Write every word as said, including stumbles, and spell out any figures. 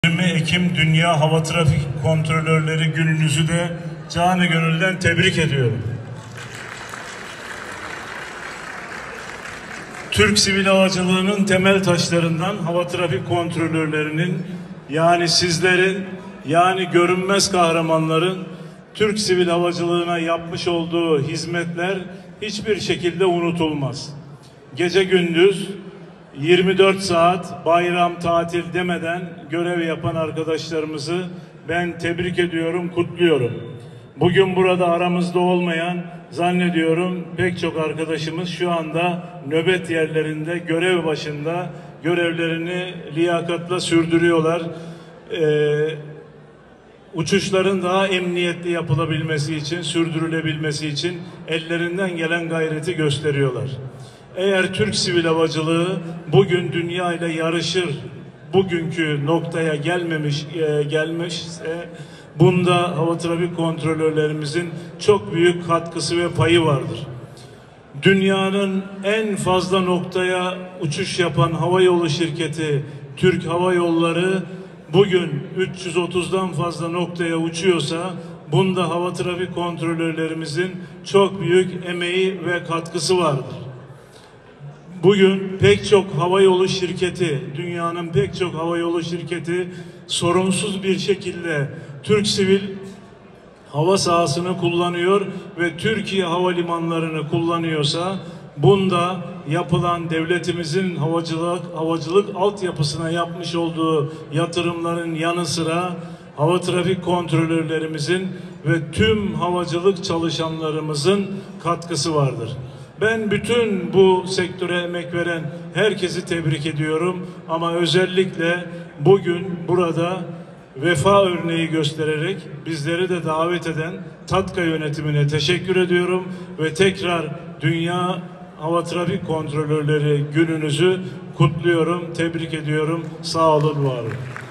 yirmi Ekim Dünya Hava Trafik Kontrolörleri Gününüzü de canı gönülden tebrik ediyorum. Türk sivil havacılığının temel taşlarından hava trafik kontrolörlerinin, yani sizlerin, yani görünmez kahramanların Türk sivil havacılığına yapmış olduğu hizmetler hiçbir şekilde unutulmaz. Gece gündüz yirmi dört saat bayram tatil demeden görev yapan arkadaşlarımızı ben tebrik ediyorum, kutluyorum. Bugün burada aramızda olmayan zannediyorum pek çok arkadaşımız şu anda nöbet yerlerinde görev başında görevlerini liyakatla sürdürüyorlar. Ee, uçuşların daha emniyetli yapılabilmesi için, sürdürülebilmesi için ellerinden gelen gayreti gösteriyorlar. Eğer Türk sivil havacılığı bugün dünya ile yarışır, bugünkü noktaya gelmemiş e, gelmişse bunda hava trafik kontrolörlerimizin çok büyük katkısı ve payı vardır. Dünyanın en fazla noktaya uçuş yapan havayolu şirketi Türk Hava Yolları bugün üç yüz otuzdan fazla noktaya uçuyorsa bunda hava trafik kontrolörlerimizin çok büyük emeği ve katkısı vardır. Bugün pek çok havayolu şirketi, dünyanın pek çok havayolu şirketi sorunsuz bir şekilde Türk sivil hava sahasını kullanıyor ve Türkiye havalimanlarını kullanıyorsa bunda yapılan devletimizin havacılık havacılık altyapısına yapmış olduğu yatırımların yanı sıra hava trafik kontrolörlerimizin ve tüm havacılık çalışanlarımızın katkısı vardır. Ben bütün bu sektöre emek veren herkesi tebrik ediyorum ama özellikle bugün burada vefa örneği göstererek bizleri de davet eden TATKA yönetimine teşekkür ediyorum ve tekrar Dünya Hava Trafik Kontrolörleri Gününüzü kutluyorum, tebrik ediyorum. Sağ olun, var olun.